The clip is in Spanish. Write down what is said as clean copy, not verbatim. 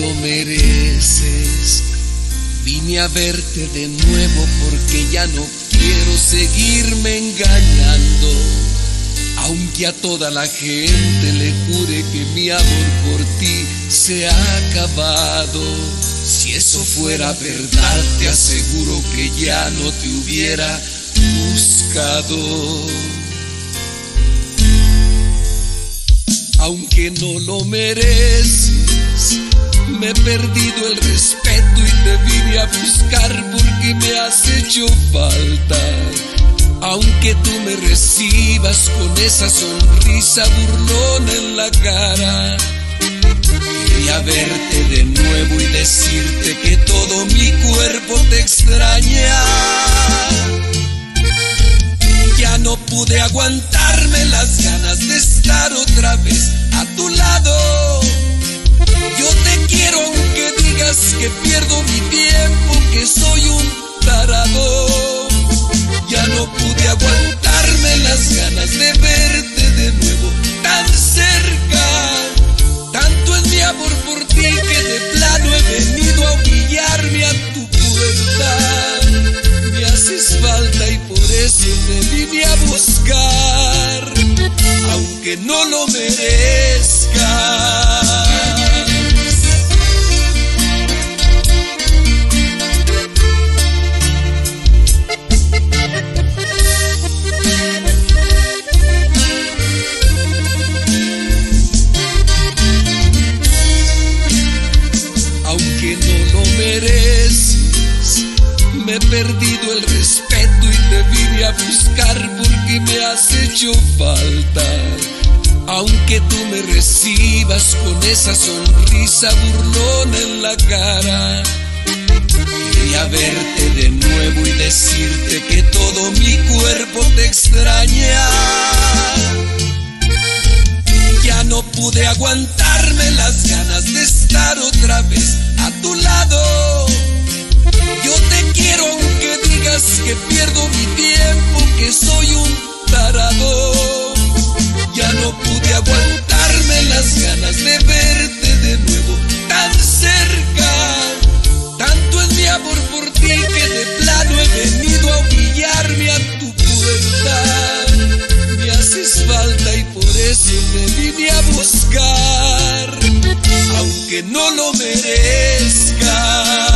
lo mereces. Vine a verte de nuevo porque ya no quiero seguirme engañando. Aunque a toda la gente le jure que mi amor por ti se ha acabado. Si eso fuera verdad, te aseguro que ya no te hubiera buscado. Aunque no lo mereces, me he perdido el respeto y te vine a buscar porque me has hecho falta. Aunque tú me recibas con esa sonrisa burlona en la cara, quería verte de nuevo y decirte que todo mi cuerpo te extraña. Ya no pude aguantarme las ganas de estar otra vez a tu lado. Yo te quiero aunque digas que pierdo mi tiempo, que soy un tarado. Ya no pude aguantarme las ganas de verte de nuevo tan cerca. Tanto es mi amor por ti que de plano he venido a humillarme a tu puerta. Me haces falta y por eso te vine a buscar, aunque no lo merezcas. Aunque no lo mereces, me he perdido el respeto y te vine a buscar porque me has hecho falta. Aunque tú me recibas con esa sonrisa burlona en la cara, quería verte de nuevo y decirte que todo mi cuerpo te extraña. Ya no pude aguantarme las ganas de estar otra vez a tu lado. Yo te quiero aunque digas que pierdo mi tiempo, que soy un tarado. Ya no pude aguantarme las ganas de verte de nuevo tan cerca. Tanto es mi amor por ti que de plano he venido a humillarme a tu puerta. Me haces falta y por eso te vine a buscar, aunque no lo merezcas.